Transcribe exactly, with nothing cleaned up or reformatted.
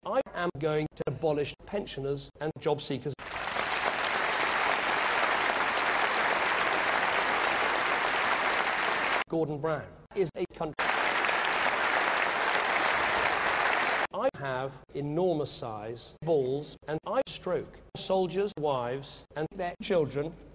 I am going to abolish pensioners and job seekers. Gordon Brown is a country. I have enormous size, balls, and I stroke soldiers' wives and their children